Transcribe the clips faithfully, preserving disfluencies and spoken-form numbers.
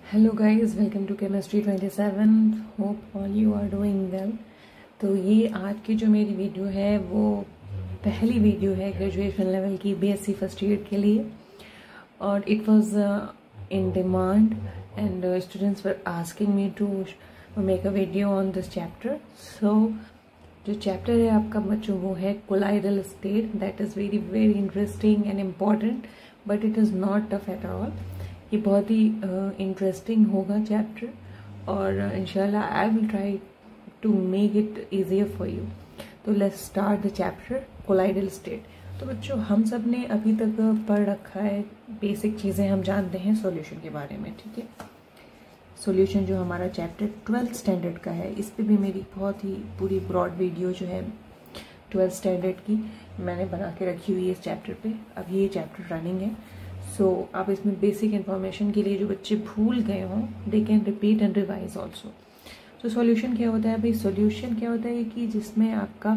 Hello guys, welcome to chemistry twenty seven. Hope all you are doing well. तो ये आज की जो मेरी वीडियो है वो पहली वीडियो है ग्रेजुएशन लेवल की बीएससी फर्स्ट ईयर के लिए, और it was in demand and students were asking me to make a video on this chapter. So जो चैप्टर है आपका बच्चों वो है colloidal state. That is very very interesting and important, but it is not tough at all. ये बहुत ही interesting uh, होगा चैप्टर, और इंशाल्लाह I will try to make it easier for you. तो let's start the chapter colloidal state. तो बच्चों, हम सब ने अभी तक पढ़ रखा है, बेसिक चीज़ें हम जानते हैं सॉल्यूशन के बारे में, ठीक है। सॉल्यूशन जो हमारा चैप्टर ट्वेल्थ स्टैंडर्ड का है, इस पे भी मेरी बहुत ही पूरी ब्रॉड वीडियो जो है ट्वेल्थ स्टैंडर्ड की मैंने बना के रखी हुई है इस चैप्टर पे। अब ये चैप्टर रनिंग है, सो so, आप इसमें बेसिक इन्फॉर्मेशन के लिए जो बच्चे भूल गए हों they can repeat and revise also. तो सॉल्यूशन क्या होता है भाई? सॉल्यूशन क्या होता है कि जिसमें आपका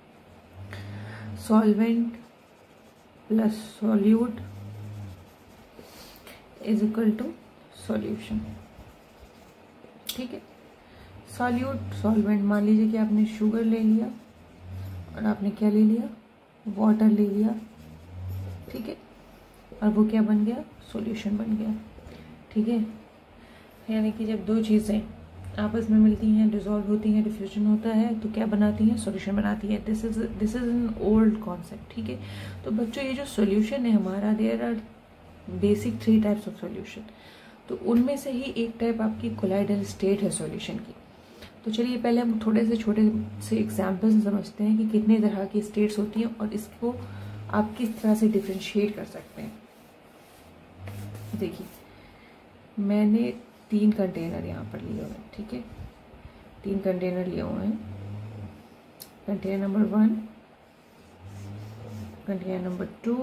solvent plus solute is equal to solution, ठीक है। सॉल्यूट सॉल्वेंट, मान लीजिए कि आपने शुगर ले लिया और आपने क्या ले लिया, वाटर ले लिया, ठीक है, और वो क्या बन गया, सॉल्यूशन बन गया, ठीक है। यानी कि जब दो चीज़ें आपस में मिलती हैं, डिसॉल्व होती हैं, डिफ्यूजन होता है, तो क्या बनाती हैं, सॉल्यूशन बनाती है। This is this is an old concept, ठीक है। तो बच्चों, ये जो सॉल्यूशन है हमारा, there are basic three types of solution. तो उनमें से ही एक टाइप आपकी कोलाइडल स्टेट है सॉल्यूशन की। तो चलिए पहले हम थोड़े से छोटे से एग्जाम्पल से समझते हैं कि कितने तरह की स्टेट्स होती हैं और इसको आप किस तरह से डिफ्रेंशिएट कर सकते हैं। देखिए, मैंने तीन कंटेनर यहाँ पर लिए हुए हैं, ठीक है। तीन कंटेनर लिए हुए हैं, container number one, container number two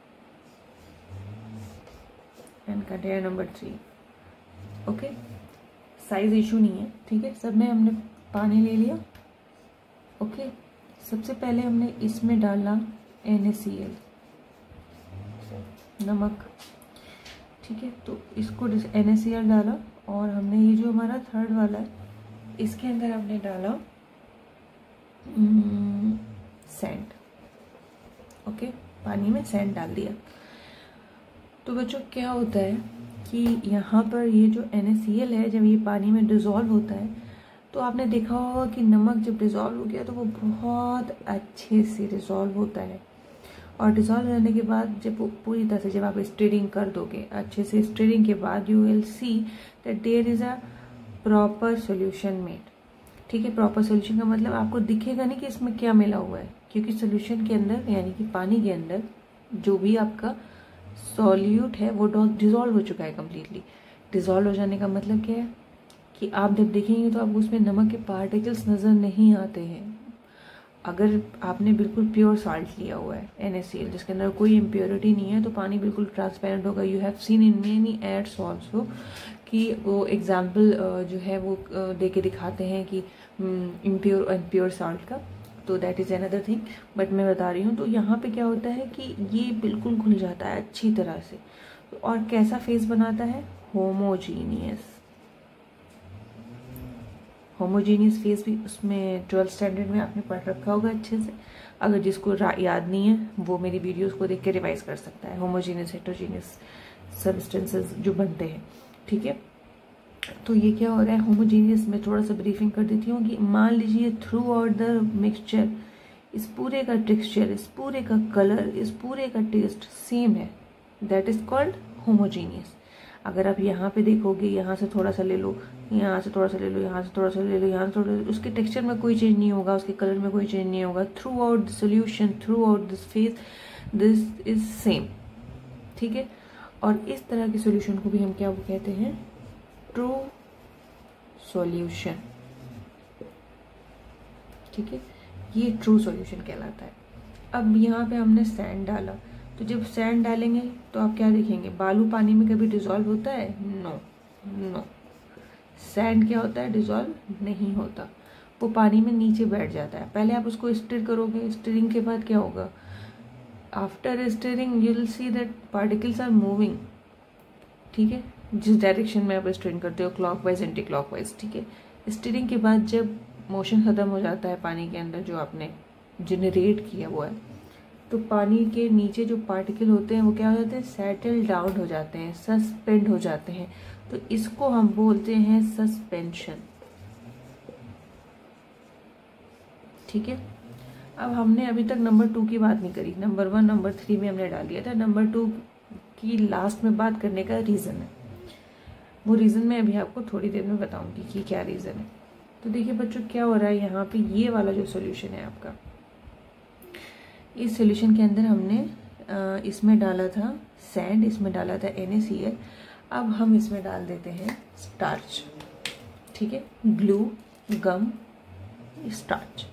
and container number three. Okay, size issue नहीं है, ठीक है। सब में हमने पानी ले लिया। ओके, सबसे पहले हमने इसमें डाला एन ए सी एल, नमक, ठीक है। तो इसको एन ए सी एल डाला, और हमने ये जो हमारा थर्ड वाला है इसके अंदर हमने डाला सैंड। ओके, पानी में सैंड डाल दिया। तो बच्चों, क्या होता है कि यहाँ पर ये जो एन ए सी एल है, जब ये पानी में डिज़ोल्व होता है तो आपने देखा होगा कि नमक जब डिज़ोल्व हो गया तो वो बहुत अच्छे से डिज़ोल्व होता है, और डिज़ोल्व होने के बाद जब वो पूरी तरह से जब आप स्टीरिंग कर दोगे अच्छे से, स्टीरिंग के बाद you will see that there is a proper solution made, ठीक है। प्रॉपर सॉल्यूशन का मतलब आपको दिखेगा नहीं कि इसमें क्या मिला हुआ है, क्योंकि सॉल्यूशन के अंदर यानी कि पानी के अंदर जो भी आपका सॉल्यूट है वो डिज़ोल्व हो चुका है कम्प्लीटली। डिज़ोल्व हो जाने का मतलब क्या है कि आप जब देखेंगे तो आपको उसमें नमक के पार्टिकल्स नज़र नहीं आते हैं। अगर आपने बिल्कुल प्योर साल्ट लिया हुआ है एन ए सी एल जिसके अंदर कोई इम्प्योरिटी नहीं है, तो पानी बिल्कुल ट्रांसपेरेंट होगा। You have seen in many ads also कि वो एग्जाम्पल जो है वो दे के दिखाते हैं कि इम्प्योर एंड प्योर साल्ट का, तो that is another thing, but मैं बता रही हूँ। तो यहाँ पे क्या होता है कि ये बिल्कुल घुल जाता है अच्छी तरह से, और कैसा फेस बनाता है, होमोजीनियस। होमोजीनियस फेस भी उसमें ट्वेल्थ स्टैंडर्ड में आपने पढ़ रखा होगा अच्छे से। अगर जिसको याद नहीं है वो मेरी वीडियोस को देख के रिवाइज कर सकता है, होमोजीनियस हेटेरोजीनियस सब्सटेंसेस जो बनते हैं, ठीक है। तो ये क्या हो रहा है, होमोजीनियस में थोड़ा सा ब्रीफिंग कर देती हूँ कि मान लीजिए थ्रू आउट द मिक्सचर इस पूरे का टेक्सचर, इस पूरे का कलर, इस पूरे का टेस्ट सेम है, दैट इज कॉल्ड होमोजीनियस। अगर आप यहाँ पे देखोगे, यहाँ से थोड़ा सा ले लो, यहाँ से थोड़ा सा ले लो, यहाँ से थोड़ा सा ले लो, यहाँ से थोड़ा, उसके टेक्सचर में कोई चेंज नहीं होगा, उसके कलर में कोई चेंज नहीं होगा। Throughout the solution, throughout this phase, this is same, ठीक है। और इस तरह के सोल्यूशन को भी हम क्या कहते हैं, ट्रू सॉल्यूशन, ठीक है। ये ट्रू सॉल्यूशन कहलाता है। अब यहाँ पे हमने सैंड डाला, तो जब सैंड डालेंगे तो आप क्या देखेंगे, बालू पानी में कभी डिसॉल्व होता है, नो नो। सैंड क्या होता है, डिसॉल्व नहीं होता, वो पानी में नीचे बैठ जाता है। पहले आप उसको स्टिर करोगे, स्टिरिंग के बाद क्या होगा, after stirring you will see that particles are moving, ठीक है। जिस डायरेक्शन में आप स्टीयरिंग करते हो, क्लॉकवाइज एंटी क्लॉकवाइज, ठीक है। स्टीयरिंग के बाद जब मोशन ख़त्म हो जाता है पानी के अंदर जो आपने जनरेट किया हुआ है, तो पानी के नीचे जो पार्टिकल होते हैं वो क्या हो जाते हैं, सेटल डाउन हो जाते हैं, सस्पेंड हो जाते हैं। तो इसको हम बोलते हैं सस्पेंशन, ठीक है। अब हमने अभी तक नंबर टू की बात नहीं करी, नंबर वन नंबर थ्री में हमने डाल दिया था। नंबर टू की लास्ट में बात करने का रीज़न है, वो रीज़न मैं अभी आपको थोड़ी देर में बताऊंगी कि क्या रीज़न है। तो देखिए बच्चों क्या हो रहा है यहाँ पे, ये वाला जो सोल्यूशन है आपका, इस सोल्यूशन के अंदर हमने इसमें डाला था सैंड, इसमें डाला था एन ए सी एल। अब हम इसमें डाल देते हैं स्टार्च, ठीक है, ग्लू, गम, स्टार्च,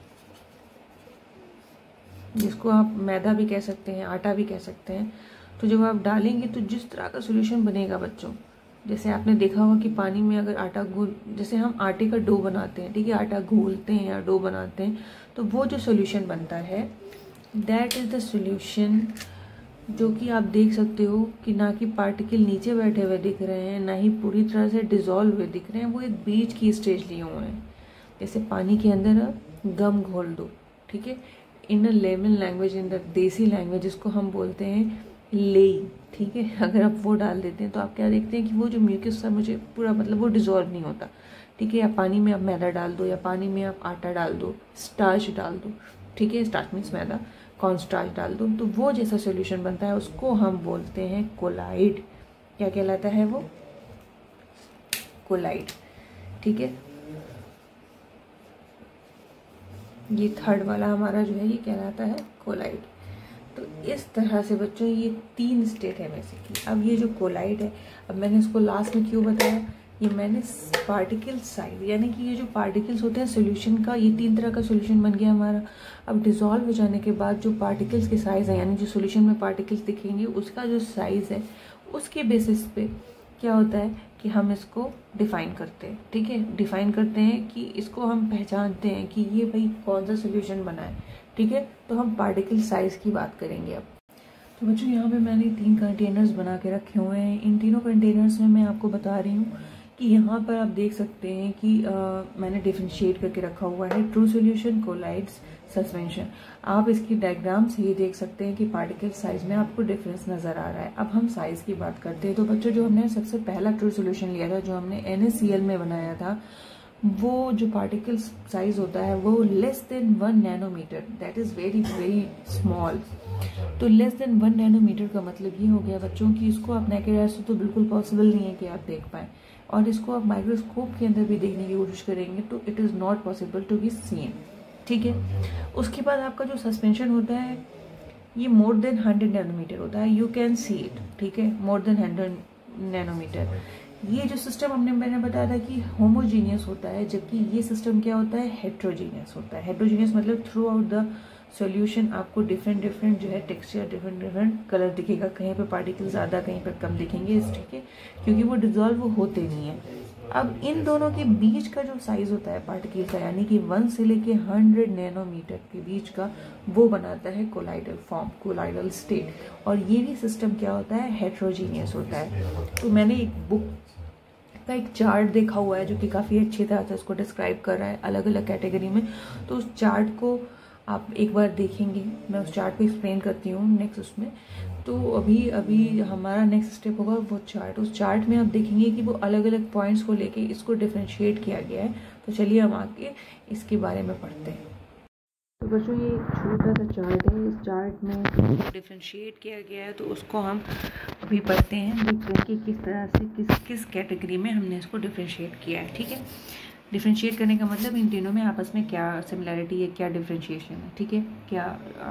जिसको आप मैदा भी कह सकते हैं, आटा भी कह सकते हैं। तो जब आप डालेंगे तो जिस तरह का सोल्यूशन बनेगा बच्चों, जैसे आपने देखा होगा कि पानी में अगर आटा घोल, जैसे हम आटे का डो बनाते हैं, ठीक है, आटा घोलते हैं या डो बनाते हैं, तो वो जो सोल्यूशन बनता है दैट इज़ द सोल्यूशन, जो कि आप देख सकते हो कि ना कि पार्टिकल नीचे बैठे हुए दिख रहे हैं, ना ही पूरी तरह से डिज़ोल्व हुए दिख रहे हैं, वो एक बीच की स्टेज लिए हुए हैं। जैसे पानी के अंदर गम घोल दो, ठीक है, in layman language, in the desi language इसको हम बोलते हैं लेई, ठीक है। अगर आप वो डाल देते हैं तो आप क्या देखते हैं कि वो जो म्यूकस था मुझे पूरा मतलब वो डिज़ोल्व नहीं होता, ठीक है। या पानी में आप मैदा डाल दो, या पानी में आप आटा डाल दो, स्टार्च डाल दो, ठीक है, starch means maida, corn starch डाल दो, तो वो जैसा सोल्यूशन बनता है उसको हम बोलते हैं कोलाइड। क्या कहलाता है वो, कोलाइड, ठीक है। ये थर्ड वाला हमारा जो है ये कहलाता है कोलाइड। तो इस तरह से बच्चों ये तीन स्टेट है बेसिकली। अब ये जो कोलाइड है, अब मैंने इसको लास्ट में क्यों बताया, ये मैंने पार्टिकल साइज, यानी कि ये जो पार्टिकल्स होते हैं सोल्यूशन का, ये तीन तरह का सोल्यूशन बन गया हमारा। अब डिज़ोल्व हो जाने के बाद जो पार्टिकल्स के साइज़ है, यानी जो सोल्यूशन में पार्टिकल्स दिखेंगे उसका जो साइज़ है, उसके बेसिस पे क्या होता है कि हम इसको डिफ़ाइन करते हैं, ठीक है। डिफ़ाइन करते हैं कि इसको हम पहचानते हैं कि ये भाई कौन सा सोल्यूशन बना है, ठीक है। तो हम पार्टिकल साइज़ की बात करेंगे अब। तो बच्चों यहाँ पे मैंने तीन कंटेनर्स बना के रखे हुए हैं। इन तीनों कंटेनर्स में मैं आपको बता रही हूँ कि यहाँ पर आप देख सकते हैं कि आ, मैंने डिफरेंशिएट करके रखा हुआ है ट्रू सॉल्यूशन, कोलाइड्स, सस्पेंशन। आप इसकी डायग्राम से ही देख सकते हैं कि पार्टिकल साइज में आपको डिफरेंस नज़र आ रहा है। अब हम साइज़ की बात करते हैं। तो बच्चों जो हमने सबसे पहला ट्रू सॉल्यूशन लिया था, जो हमने एन ए सी एल में बनाया था, वो जो पार्टिकल साइज होता है वो less than one nanometre, that is very very small. तो लेस देन वन नैनोमीटर का मतलब ये हो गया बच्चों कि इसको आप नेकेड आई से तो बिल्कुल पॉसिबल नहीं है कि आप देख पाएँ, और इसको आप माइक्रोस्कोप के अंदर भी देखने की कोशिश करेंगे तो it is not possible to be seen, ठीक है। उसके बाद आपका जो सस्पेंशन होता है ये मोर देन हंड्रेड नैनोमीटर होता है, यू कैन सी इट, ठीक है, मोर देन हंड्रेड नैनोमीटर। ये जो सिस्टम हमने मैंने बताया था कि होमोजीनियस होता है, जबकि ये सिस्टम क्या होता है, हेट्रोजीनियस होता है। हेट्रोजीनियस मतलब थ्रू आउट द सॉल्यूशन आपको डिफरेंट डिफरेंट जो है टेक्सचर, डिफरेंट डिफरेंट कलर दिखेगा, कहीं पे पार्टिकल ज़्यादा कहीं पे कम दिखेंगे, ठीक है, क्योंकि वो डिजॉल्व होते नहीं है। अब इन दोनों के बीच का जो साइज होता है पार्टिकल का, यानी कि वन से लेके हंड्रेड नैनोमीटर के बीच का, वो बनाता है कोलाइडल फॉर्म, कोलाइडल स्टेट। और ये भी सिस्टम क्या होता है, हेट्रोजीनियस होता है। तो मैंने एक बुक का एक चार्ट देखा हुआ है जो कि काफ़ी अच्छी तरह से उसको डिस्क्राइब कर रहा है अलग अलग कैटेगरी में। तो उस चार्ट को आप एक बार देखेंगे, मैं उस चार्ट को एक्सप्लेन करती हूँ नेक्स्ट उसमें। तो अभी अभी हमारा नेक्स्ट स्टेप होगा वो चार्ट। उस चार्ट में आप देखेंगे कि वो अलग अलग पॉइंट्स को लेके इसको डिफ्रेंशिएट किया गया है। तो चलिए हम आगे इसके बारे में पढ़ते हैं। तो बच्चों ये एक छोटा सा चार्ट है, इस चार्ट में डिफ्रेंशिएट किया गया है, तो उसको हम अभी पढ़ते हैं, देखते हैं कि किस तरह से किस किस कैटेगरी में हमने इसको डिफ्रेंशिएट किया है, ठीक है। डिफ्रेंशिएट करने का मतलब इन तीनों में आपस में क्या सिमिलैरिटी है, क्या डिफ्रेंशिएशन है, ठीक है, क्या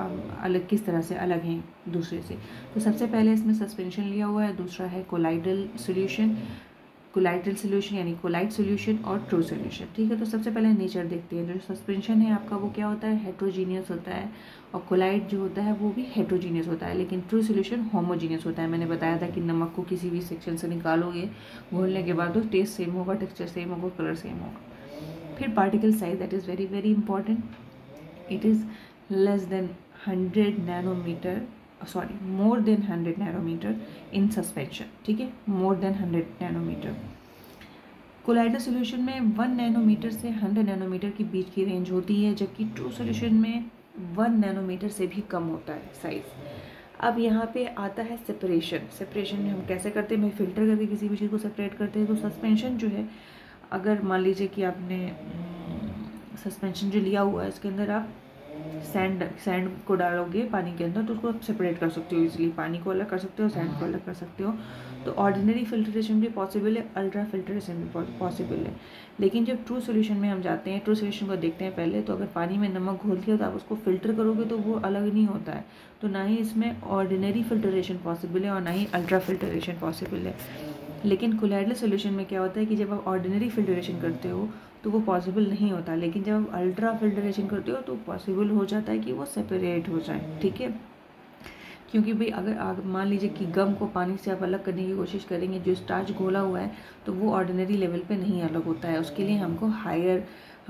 अलग किस तरह से अलग हैं दूसरे से। तो सबसे पहले इसमें सस्पेंशन लिया हुआ है, दूसरा है कोलाइडल सोल्यूशन, कोलाइडल सोल्यूशन यानी कोलाइड सोल्यूशन, और ट्रू सोल्यूशन, ठीक है। तो सबसे पहले नेचर देखते हैं। जो सस्पेंशन है आपका वो क्या होता है, हेट्रोजीनियस होता है, और कोलाइड जो होता है वो भी हेट्रोजीनियस होता है, लेकिन ट्रू सोल्यूशन होमोजीनियस होता है। मैंने बताया था कि नमक को किसी भी सेक्शन से निकालोगे घोलने के बाद तो टेस्ट सेम होगा, टेक्सचर सेम होगा, कलर सेम होगा। फिर particle size, that is very very important, it is less than hundred nanometre, sorry more than hundred nanometre in suspension, ठीक है, more than hundred nanometre. Colloidal solution में one nanometre से hundred nanometre के बीच की range होती है, जबकि ट्रू सोल्यूशन में वन नैनोमीटर से भी कम होता है साइज़। अब यहाँ पे आता है सेपरेशन। सेपरेशन हम कैसे करते हैं, मैं फ़िल्टर करके किसी भी चीज़ को सेपरेट करते हैं। तो सस्पेंशन जो है, अगर मान लीजिए कि आपने सस्पेंशन जो लिया हुआ है इसके अंदर आप सैंड सैंड को डालोगे पानी के अंदर, तो उसको आप सेपरेट कर सकते हो इजीली, पानी को अलग कर सकते हो, सैंड को अलग कर सकते हो। तो ऑर्डिनरी फिल्ट्रेशन भी पॉसिबल है, अल्ट्रा फिल्ट्रेशन भी पॉसिबल है। लेकिन जब ट्रू सोल्यूशन में हम जाते हैं, ट्रू सोल्यूशन को देखते हैं पहले, तो अगर पानी में नमक घोल दिया तो आप उसको फिल्टर करोगे तो वो अलग नहीं होता है। तो ना ही इसमें ऑर्डिनरी फिल्ट्रेशन पॉसिबल है और ना ही अल्ट्रा फिल्ट्रेशन पॉसिबल है। लेकिन कोलाइडल सोल्यूशन में क्या होता है कि जब आप ऑर्डिनरी फिल्ट्रेशन करते हो तो वो पॉसिबल नहीं होता, लेकिन जब आप अल्ट्रा फिल्ट्रेशन करते हो तो पॉसिबल हो जाता है कि वो सेपरेट हो जाए, ठीक है। क्योंकि भाई अगर मान लीजिए कि गम को पानी से आप अलग करने की कोशिश करेंगे, जो स्टार्च घोला हुआ है, तो वो ऑर्डिनरी लेवल पे नहीं अलग होता है। उसके लिए हमको हायर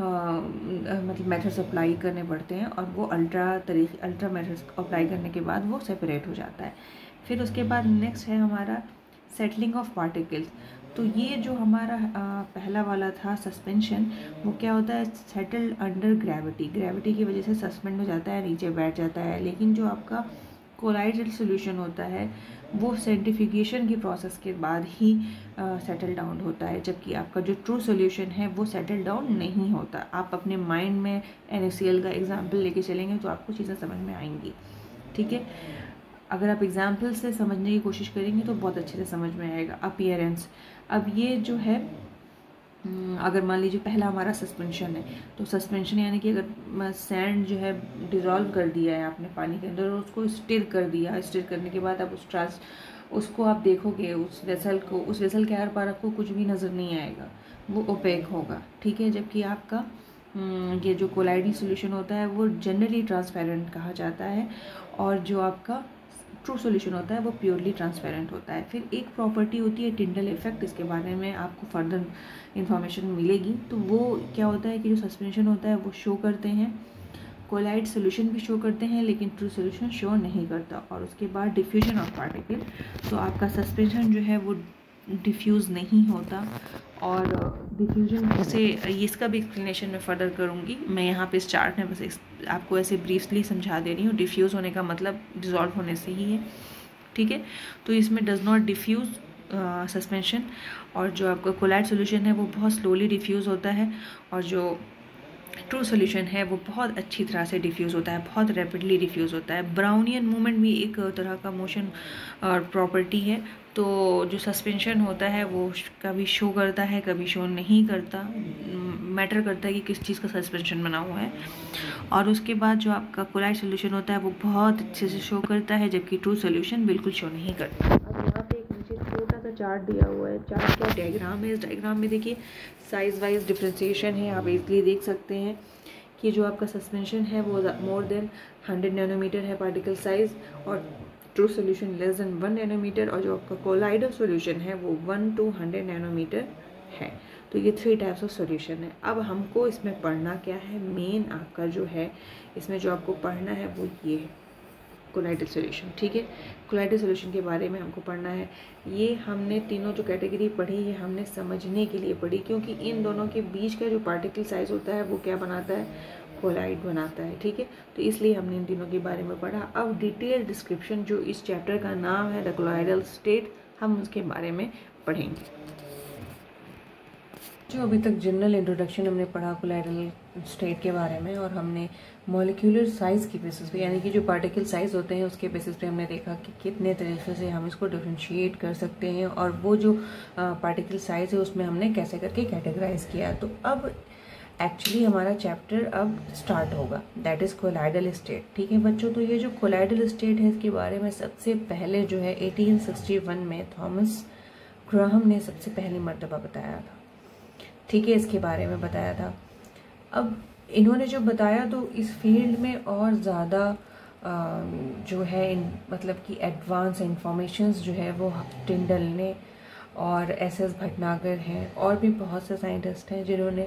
मतलब मेथड्स अप्लाई करने पड़ते हैं, और वो अल्ट्रा तरीके अल्ट्रा मेथड्स अप्लाई करने के बाद वो सेपरेट हो जाता है। फिर उसके बाद नेक्स्ट है हमारा सेटलिंग ऑफ पार्टिकल्स। तो ये जो हमारा आ, पहला वाला था सस्पेंशन, वो क्या होता है, सेटल्ड अंडर ग्रेविटी। ग्रेविटी की वजह से सस्पेंड हो जाता है, नीचे बैठ जाता है। लेकिन जो आपका कोलाइडल सोल्यूशन होता है वो सेंट्रीफ्यूगेशन की प्रोसेस के बाद ही सेटल डाउन होता है, जबकि आपका जो ट्रू सोल्यूशन है वो सेटल डाउन नहीं होता। आप अपने माइंड में एन ए सी एल का एग्जाम्पल लेके चलेंगे तो आपको चीज़ें समझ में आएंगी, ठीक है। अगर आप एग्जाम्पल से समझने की कोशिश करेंगे तो बहुत अच्छे से समझ में आएगा। अपीयरेंस, अब ये जो है, अगर मान लीजिए पहला हमारा सस्पेंशन है, तो सस्पेंशन यानी कि अगर सैंड जो है डिज़ोल्व कर दिया है आपने पानी के अंदर और उसको स्टिर कर दिया, स्टिर करने के बाद आप उस ट्रांस उसको आप देखोगे, उस वेसल को, उस वेसल के आर पार आपको कुछ भी नज़र नहीं आएगा, वो ओपेक होगा, ठीक है। जबकि आपका ये जो कोलाइडल सोल्यूशन होता है वो जनरली ट्रांसपेरेंट कहा जाता है, और जो आपका ट्रू सोल्यूशन होता है वो प्योरली ट्रांसपेरेंट होता है। फिर एक प्रॉपर्टी होती है टिंडल इफेक्ट, इसके बारे में आपको फर्दर इंफॉर्मेशन मिलेगी। तो वो क्या होता है कि जो सस्पेंशन होता है वो शो करते हैं, कोलाइड सोल्यूशन भी शो करते हैं, लेकिन ट्रू सोल्यूशन शो नहीं करता। और उसके बाद डिफ्यूजन ऑफ पार्टिकल, तो आपका सस्पेंशन जो है वो डिफ्यूज़ नहीं होता। और डिफ्यूजन से इसका भी एक्सप्लेनेशन मैं फर्दर करूँगी। मैं यहाँ पे इस चार्ट में बस आपको ऐसे ब्रीफली समझा दे रही हूँ। डिफ्यूज़ होने का मतलब डिज़ोल्व होने से ही है, ठीक है। तो इसमें डज़ नॉट डिफ्यूज़ सस्पेंशन, और जो आपका कोलाइड सोल्यूशन है वो बहुत स्लोली डिफ्यूज़ होता है, और जो ट्रू सोल्यूशन है वो बहुत अच्छी तरह से डिफ्यूज़ होता है, बहुत रैपिडली डिफ्यूज़ होता है। ब्राउनियन मूवमेंट भी एक तरह का मोशन और प्रॉपर्टी है। तो जो सस्पेंशन होता है वो कभी शो करता है, कभी शो नहीं करता, मैटर करता है कि किस चीज़ का सस्पेंशन बना हुआ है। और उसके बाद जो आपका कोलाइड सोल्यूशन होता है वो बहुत अच्छे से शो करता है, जबकि ट्रू सोल्यूशन बिल्कुल शो नहीं करता। अब यहाँ पे एक नीचे छोटा सा चार्ट दिया हुआ है, चार्ट क्या डायग्राम है, इस डायग्राम में देखिए साइज़ वाइज डिफ्रेंशिएशन है। आप इजली देख सकते हैं कि जो आपका सस्पेंशन है वो मोर देन हंड्रेड नैनोमीटर है पार्टिकल साइज़, और true solution less than one nanometre, और जो आपका कोलाइडल सोल्यूशन है वो वन टू हंड्रेड नैनोमीटर है। तो ये थ्री टाइप्स ऑफ सोल्यूशन है। अब हमको इसमें पढ़ना क्या है, मेन आपका जो है इसमें जो आपको पढ़ना है वो ये है कोलाइडल सोल्यूशन, ठीक है। कोलाइडल सोल्यूशन के बारे में हमको पढ़ना है। ये हमने तीनों जो कैटेगरी पढ़ी है हमने समझने के लिए पढ़ी, क्योंकि इन दोनों के बीच का जो पार्टिकल साइज़ होता है वो क्या बनाता है, कोलाइड बनाता है, ठीक है। तो इसलिए हमने इन तीनों के बारे में पढ़ा। अब डिटेल डिस्क्रिप्शन, जो इस चैप्टर का नाम है द कोलाइडल स्टेट, हम उसके बारे में पढ़ेंगे। जो अभी तक जनरल इंट्रोडक्शन हमने पढ़ा कोलाइडल स्टेट के बारे में, और हमने मॉलिक्यूलर साइज़ की बेसिस पे, यानी कि जो पार्टिकल साइज़ होते हैं उसके बेसिस पे हमने देखा कि कितने तरीके से हम इसको डिफरेंशिएट कर सकते हैं, और वो जो पार्टिकल साइज़ है उसमें हमने कैसे करके कैटेगराइज किया। तो अब एक्चुअली हमारा चैप्टर अब स्टार्ट होगा, दैट इज़ कोलाइडल स्टेट, ठीक है बच्चों। तो ये जो कोलाइडल स्टेट है इसके बारे में सबसे पहले जो है एटीन सिक्सटी वन में थॉमस ग्राहम ने सबसे पहली मर्तबा बताया था, ठीक है, इसके बारे में बताया था। अब इन्होंने जो बताया तो इस फील्ड में और ज़्यादा जो है इन मतलब कि एडवांस इंफॉर्मेशंस जो है वो टिंडल ने और एस एस भटनागर हैं, और भी बहुत से साइंटिस्ट हैं जिन्होंने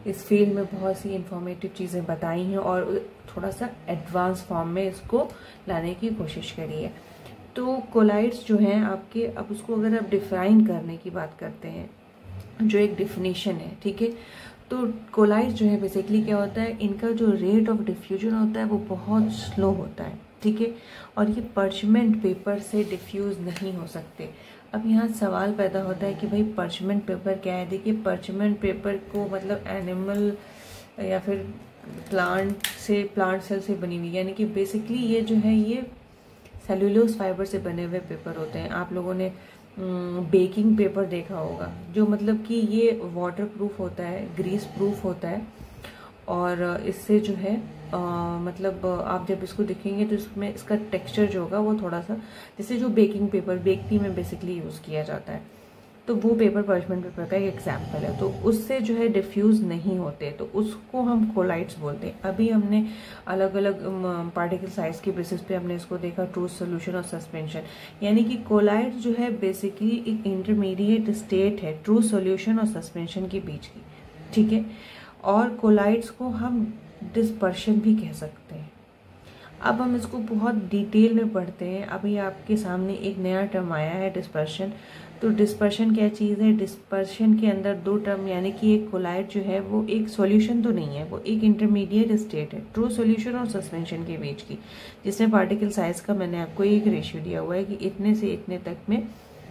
इस फील्ड में बहुत सी इंफॉर्मेटिव चीज़ें बताई हैं और थोड़ा सा एडवांस फॉर्म में इसको लाने की कोशिश करी है। तो कोलाइड्स जो हैं आपके, अब उसको अगर आप डिफाइन करने की बात करते हैं, जो एक डिफिनीशन है, ठीक है, तो कोलाइड्स जो है बेसिकली क्या होता है, इनका जो रेट ऑफ डिफ्यूजन होता है वो बहुत स्लो होता है, ठीक है, और ये पर्चमेंट पेपर से डिफ्यूज़ नहीं हो सकते। अब यहाँ सवाल पैदा होता है कि भाई पर्चमेंट पेपर क्या है। देखिए पर्चमेंट पेपर को मतलब एनिमल या फिर प्लांट से, प्लांट सेल से बनी हुई, यानी कि बेसिकली ये जो है ये सेलुलोज फाइबर से बने हुए पेपर होते हैं। आप लोगों ने बेकिंग पेपर देखा होगा, जो मतलब कि ये वाटर प्रूफ होता है, ग्रीस प्रूफ होता है, और इससे जो है आ, मतलब आप जब इसको देखेंगे तो इसमें इसका टेक्सचर जो होगा वो थोड़ा सा, जैसे जो बेकिंग पेपर बेकरी में बेसिकली यूज़ किया जाता है, तो वो पेपर पर्चमेंट पेपर का एक एग्जाम्पल है। तो उससे जो है डिफ्यूज़ नहीं होते, तो उसको हम कोलाइड्स बोलते हैं। अभी हमने अलग अलग पार्टिकल साइज के बेसिस पे हमने इसको देखा, ट्रू सॉल्यूशन और सस्पेंशन, यानी कि कोलाइड्स जो है बेसिकली एक इंटरमीडिएट स्टेट है ट्रू सॉल्यूशन और सस्पेंशन के बीच की, ठीक है। और कोलाइड्स को हम डिस्पर्शन भी कह सकते हैं। अब हम इसको बहुत डिटेल में पढ़ते हैं। अभी आपके सामने एक नया टर्म आया है डिस्पर्शन। तो डिस्पर्शन क्या चीज़ है? डिस्पर्शन के अंदर दो टर्म, यानी कि एक कोलाइड जो है वो एक सॉल्यूशन तो नहीं है, वो एक इंटरमीडिएट स्टेट है ट्रू सॉल्यूशन और सस्पेंशन के बीच की, जिसमें पार्टिकल साइज का मैंने आपको एक रेशियो दिया हुआ है कि इतने से इतने तक में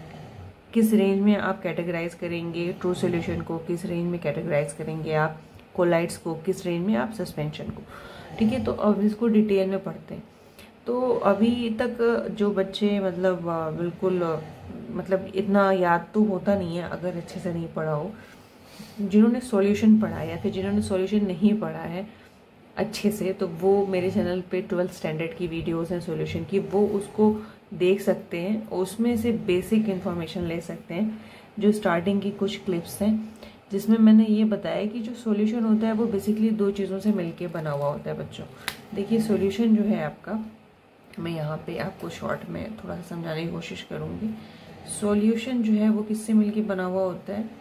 किस रेंज में आप कैटेगराइज करेंगे ट्रू सॉल्यूशन को, किस रेंज में कैटेगराइज करेंगे आप कोलाइड्स को, किस रेंज में आप सस्पेंशन को, ठीक है। तो अब इसको डिटेल में पढ़ते हैं। तो अभी तक जो बच्चे मतलब बिल्कुल मतलब इतना याद तो होता नहीं है अगर अच्छे से नहीं पढ़ा हो, जिन्होंने सॉल्यूशन पढ़ा है या फिर जिन्होंने सॉल्यूशन नहीं पढ़ा है अच्छे से, तो वो मेरे चैनल पे ट्वेल्थ स्टैंडर्ड की वीडियोस हैं सॉल्यूशन की, वो उसको देख सकते हैं, उसमें से बेसिक इन्फॉर्मेशन ले सकते हैं। जो स्टार्टिंग की कुछ क्लिप्स हैं जिसमें मैंने ये बताया कि जो सॉल्यूशन होता है वो बेसिकली दो चीज़ों से मिलके बना हुआ होता है बच्चों। देखिए सॉल्यूशन जो है आपका, मैं यहाँ पे आपको शॉर्ट में थोड़ा सा समझाने की कोशिश करूँगी। सॉल्यूशन जो है वो किससे मिलके बना हुआ होता है?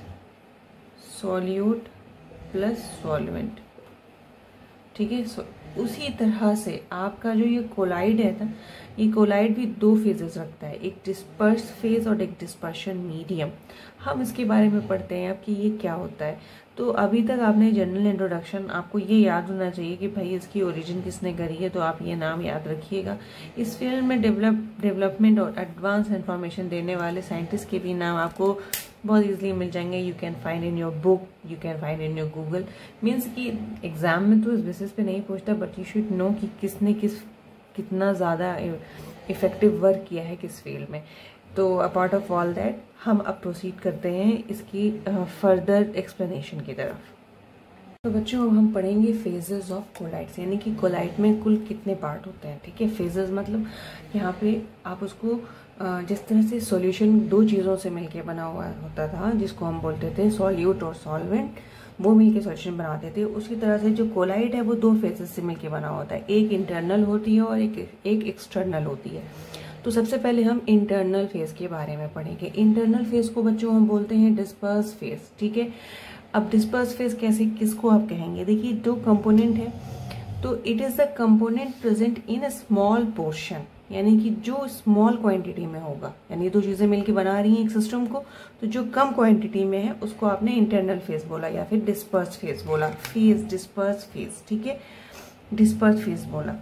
सॉल्यूट प्लस सॉल्वेंट, ठीक है। उसी तरह से आपका जो ये कोलाइड है ना, ये कोलाइड भी दो फेजेस रखता है, एक डिस्पर्स फेज और एक डिस्पर्शन मीडियम। हम इसके बारे में पढ़ते हैं अब कि ये क्या होता है। तो अभी तक आपने जनरल इंट्रोडक्शन, आपको ये याद होना चाहिए कि भाई इसकी ओरिजिन किसने करी है, तो आप ये नाम याद रखिएगा। इस फील्ड में डेवलप डेवलपमेंट और एडवांस इंफॉर्मेशन देने वाले साइंटिस्ट के भी नाम आपको बहुत इजीली मिल जाएंगे। You can find in your book, you can find in your Google. Means कि एग्जाम में तो इस बेसिस पे नहीं पूछता, बट यू शुड नो कि किसने किस कितना ज़्यादा इफेक्टिव वर्क किया है किस फील्ड में। तो अपार्ट ऑफ ऑल दैट हम अब प्रोसीड करते हैं इसकी फर्दर एक्सप्लेनेशन की तरफ। तो बच्चों अब हम पढ़ेंगे फेजेस ऑफ कोलाइड्स, यानी कि कोलाइड में कुल कितने पार्ट होते हैं, ठीक है। फेजेस मतलब यहाँ पे आप उसको जिस तरह से सॉल्यूशन दो चीज़ों से मिलके बना हुआ होता था, जिसको हम बोलते थे सॉल्यूट और सॉल्वेंट, वो मिलके सॉल्यूशन बनाते थे, उसी तरह से जो कोलाइड है वो दो फेजेस से मिलके बना होता है, एक इंटरनल होती है और एक एक एक्सटर्नल होती है। तो सबसे पहले हम इंटरनल फेज के बारे में पढ़ेंगे। इंटरनल फेज को बच्चों हम बोलते हैं डिस्पर्स फेज, ठीक है। अब डिस्पर्स फेज कैसे, किसको आप कहेंगे? देखिए दो कंपोनेंट है, तो it is the component present in a small portion, यानी कि जो स्मॉल क्वांटिटी में होगा, यानी दो चीजें मिलकर बना रही हैं एक सिस्टम को, तो जो कम क्वांटिटी में है उसको आपने इंटरनल फेज बोला या फिर डिस्पर्स फेज बोला। फेज, डिस्पर्स फेज, ठीक है, डिस्पर्स फेज बोला।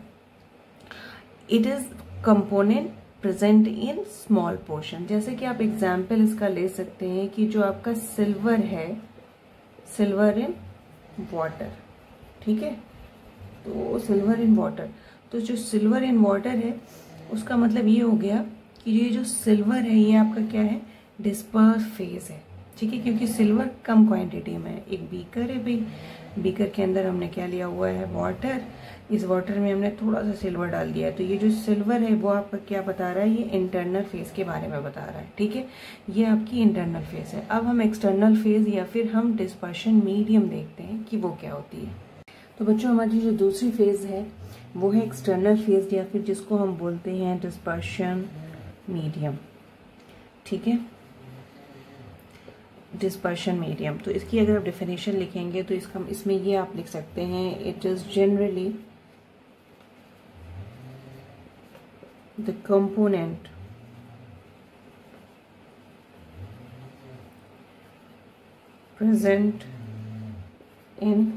It is component present in small portion. जैसे कि आप एग्जाम्पल इसका ले सकते हैं कि जो आपका सिल्वर है, सिल्वर इन वाटर, ठीक है, तो सिल्वर इन वाटर, तो जो सिल्वर इन वाटर है उसका मतलब ये हो गया कि ये जो सिल्वर है ये आपका क्या है? डिस्पर्स फेज है, ठीक है, क्योंकि सिल्वर कम क्वांटिटी में है। एक बीकर है भाई, बीकर के अंदर हमने क्या लिया हुआ है? वाटर। इस वाटर में हमने थोड़ा सा सिल्वर डाल दिया है, तो ये जो सिल्वर है वो आपका क्या बता रहा है? ये इंटरनल फेज के बारे में बता रहा है, ठीक है, ये आपकी इंटरनल फेज है। अब हम एक्सटर्नल फेज या फिर हम डिस्पर्शन मीडियम देखते हैं कि वो क्या होती है। तो बच्चों हमारी जो दूसरी फेज है वो है एक्सटर्नल फेज या फिर जिसको हम बोलते हैं डिस्पर्शन मीडियम, ठीक है। Dispersion medium. तो इसकी अगर आप डेफिनेशन लिखेंगे तो इसका इसमें ये आप लिख सकते हैं, it is generally the component present in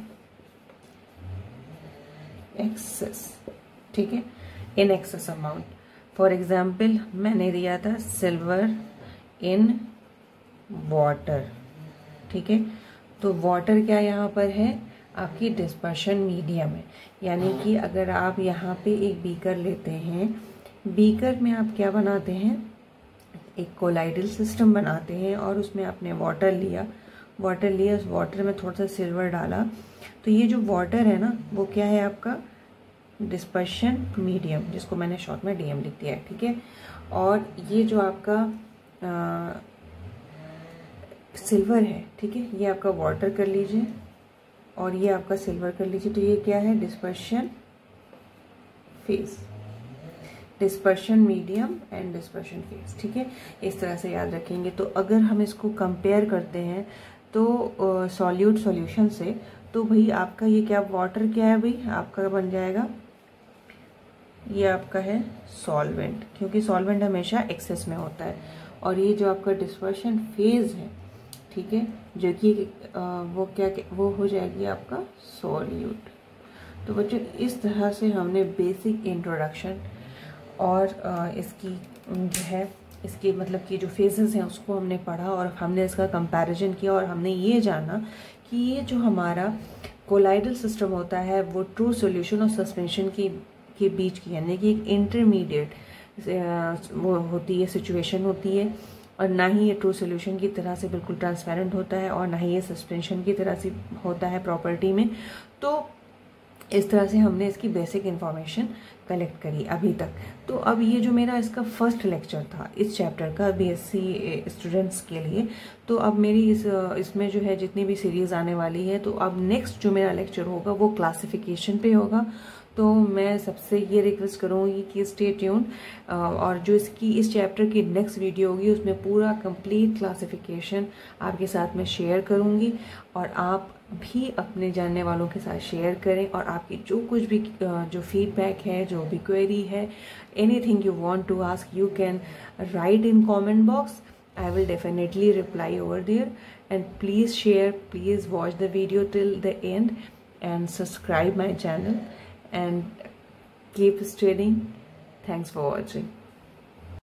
excess, ठीक है, in excess amount. For example मैंने दिया था सिल्वर इन वाटर, ठीक है। तो वाटर क्या यहाँ पर है, आपकी डिस्पर्शन मीडियम है। यानी कि अगर आप यहाँ पे एक बीकर लेते हैं, बीकर में आप क्या बनाते हैं, एक कोलाइडल सिस्टम बनाते हैं और उसमें आपने वाटर लिया, वाटर लिया उस वाटर में थोड़ा सा सिल्वर डाला, तो ये जो वाटर है ना वो क्या है, आपका डिस्पर्शन मीडियम, जिसको मैंने शॉर्ट में डीएम लिख दिया है, ठीक है। और ये जो आपका आ, सिल्वर है, ठीक है, ये आपका वाटर कर लीजिए और ये आपका सिल्वर कर लीजिए, तो ये क्या है, dispersion phase, dispersion medium and dispersion phase, ठीक है। इस तरह से याद रखेंगे। तो अगर हम इसको कंपेयर करते हैं तो सॉल्यूट सॉल्यूशन से, तो भाई आपका ये क्या वाटर क्या है भाई, आपका बन जाएगा, ये आपका है सॉल्वेंट, क्योंकि सॉल्वेंट हमेशा एक्सेस में होता है। और ये जो आपका डिस्पर्शन फेज है, ठीक है, जो कि वो क्या वो हो जाएगी आपका सॉल्यूट। तो बच्चों इस तरह से हमने बेसिक इंट्रोडक्शन और इसकी जो है इसकी मतलब कि जो फेजेस हैं उसको हमने पढ़ा और हमने इसका कंपैरिजन किया और हमने ये जाना कि ये जो हमारा कोलाइडल सिस्टम होता है वो ट्रू सॉल्यूशन और सस्पेंशन की के बीच की, यानी कि एक इंटरमीडिएट वो होती है, सिचुएशन होती है। और ना ही ये ट्रू सॉल्यूशन की तरह से बिल्कुल ट्रांसपेरेंट होता है और ना ही ये सस्पेंशन की तरह से होता है प्रॉपर्टी में। तो इस तरह से हमने इसकी बेसिक इंफॉर्मेशन कलेक्ट करी अभी तक। तो अब ये जो मेरा इसका फर्स्ट लेक्चर था इस चैप्टर का बीएससी स्टूडेंट्स के लिए, तो अब मेरी इस इसमें जो है जितनी भी सीरीज आने वाली है, तो अब नेक्स्ट जो मेरा लेक्चर होगा वो क्लासिफिकेशन पे होगा। तो मैं सबसे ये रिक्वेस्ट करूँगी कि स्टे ट्यून, और जो इसकी इस चैप्टर की नेक्स्ट वीडियो होगी उसमें पूरा कंप्लीट क्लासिफिकेशन आपके साथ में शेयर करूँगी और आप भी अपने जानने वालों के साथ शेयर करें। और आपकी जो कुछ भी जो फीडबैक है, जो भी क्वेरी है, anything you want to ask, you can write in comment box. I will definitely reply over there, and please share, please watch the video till the end and subscribe my channel and keep studying. Thanks for watching.